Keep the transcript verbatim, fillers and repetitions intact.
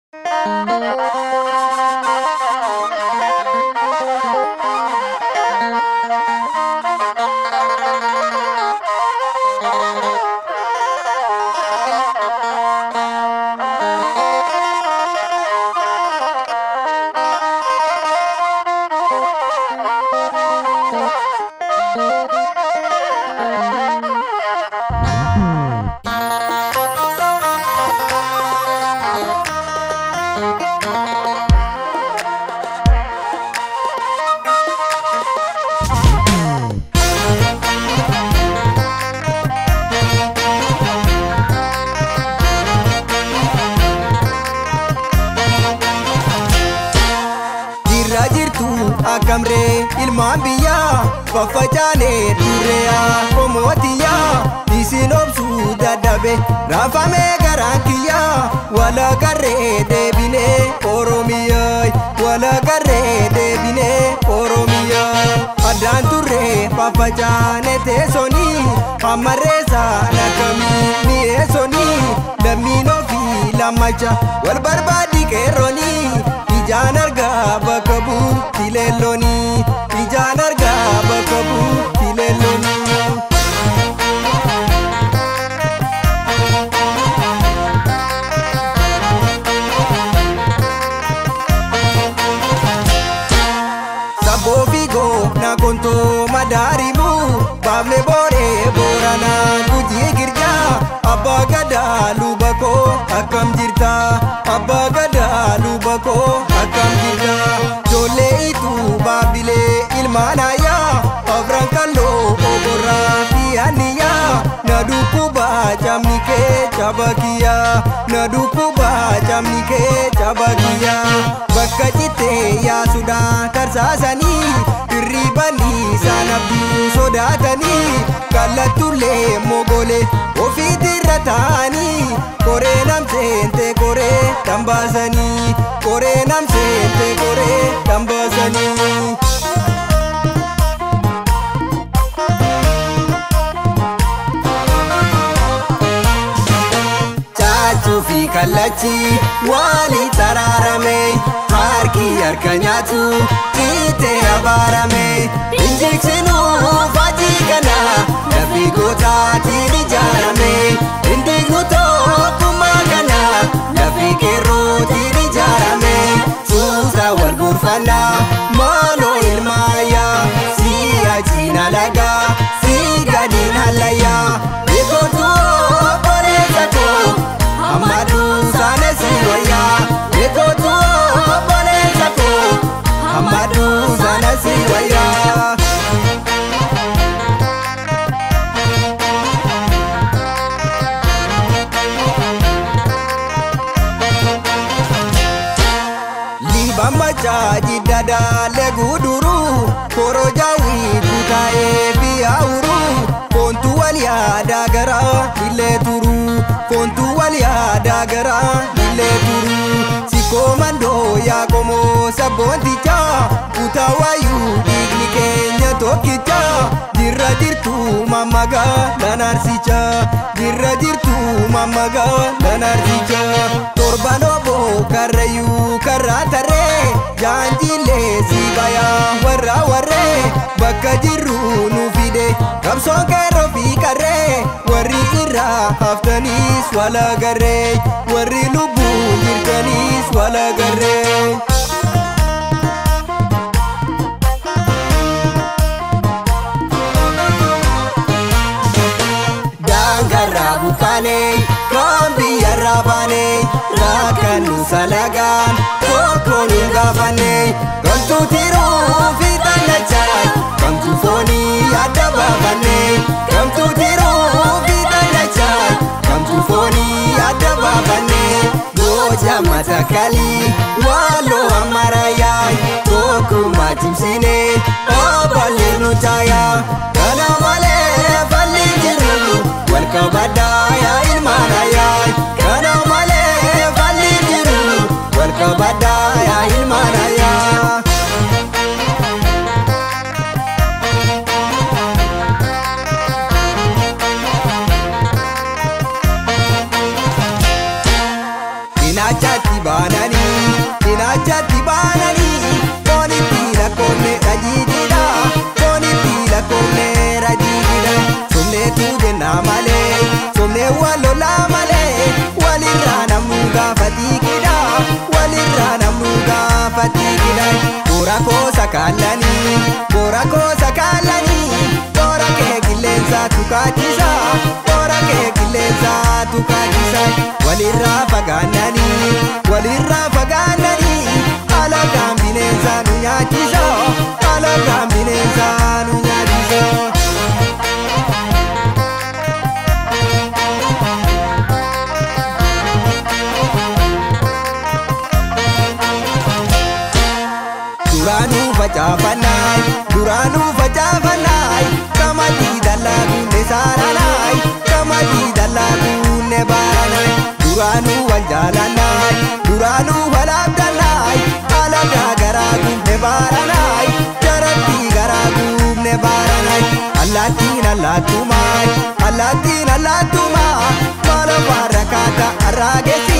Akamre ilmaan biyyaa faffacaanee dureeyaa komootiyaa isin obsuu dadhabe raafamee garaan kiyyaa wala garree deebinee Oromiyaa wala garree deebinee Oromiyaa addaan turree faffacaanee teessonii hammareessaa nakamii mi'eessonii lammiin ofii lammacha wal barbaaddi qeerroonii. Ijaan argaa bakka bu'uutti leelloonii ijaan argaa bakka bu'uutti leelloonii. Sabboo fiigoo na kontoo madaarimu baafne booree booranaa gujii girjaa abbaa gadaa luba koo akkam jirta abbaa gadaa luba koo. Akkam jirta joollee ituu baabilee ilmaan ayyaa afran kalloo oborraa fi anniyaa na dhukkubaa camni kee cabakiyyaa na dhukkubaa camni kee cabakiyyaa bakka cittee yaasuudhaan tarsaasanii hirribanii sanabduu sodaatanii kallattuullee mogolee ofiitirra ta'anii koree namseente koree dambaasanii koree namseente koree dambaasanii. Chaachuu fi kallachi wali taraarame harki harka nyaatu kiitee abaarame injiksinuu faajii kana lafti gootaatiin ijaarame indignu tokkummaa kana lafti qeerrootiin ijaarame suuta wal gurfannaa maaloo ilmaayaa si'achiin alagaa si gadiin hallayyaa beekotuu obboleessa koo hammaduu saana si wayyaa beekotuu obboleessa koo hammaduu saana si wayyaa. Bambacha jidada leguduru korojawi kutae biauru kontu walia dagara ile turu kontu walia dagara ile turu sikomando ya komo sabonticha kutawayu digni kenya tokicha dirra jirtu mamaga danarsicha dirra jirtu mamaga danarsicha torbanobo karayu karatare Janjile sibaya warra warre bakka jirru nu fide qabsoo qeerroo fi qarree warri irra haftanis wala garree warri lubbuun jirtanis wala garree. Dangarraa bukaanee kan biyyarraa baanee rakkanu salagaan. Koni gafane kantu tiruu fi tanachaa kantu foonii adda baafane kantu tiruu fi tanachaa kantu foonii adda baafane goja matakali walo amarayaa tokkummaa cimsinee obalee nutaayaa kana malee falli jiru wal qabaddaa yaa ilmaan ayyaa kana malee falli jiru wal qabaddaa. Bana Bora kosa kalani, bora kosa kalani, bora ke gilenza tukatisa, bora ke gilenza tukatisa. Walirra faganani, walirra faganani, ala gambinenza nunyatisa, ala gambinenza nunyatisa. Duranu facafanai, duranu facafanai, kamati dalagu ne saranai, kamati dalagu ne baranai. Duranu waljalanai, duranu walabdanai, alaga garagu ne baranai, jarati garagu ne baranai. Allatin allatumai, allatin allatuma, mala barakata aragesi.